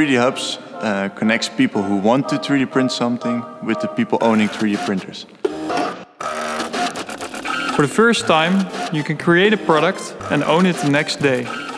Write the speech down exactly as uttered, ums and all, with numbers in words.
three D Hubs uh, connects people who want to three D print something with the people owning three D printers. For the first time, you can create a product and own it the next day.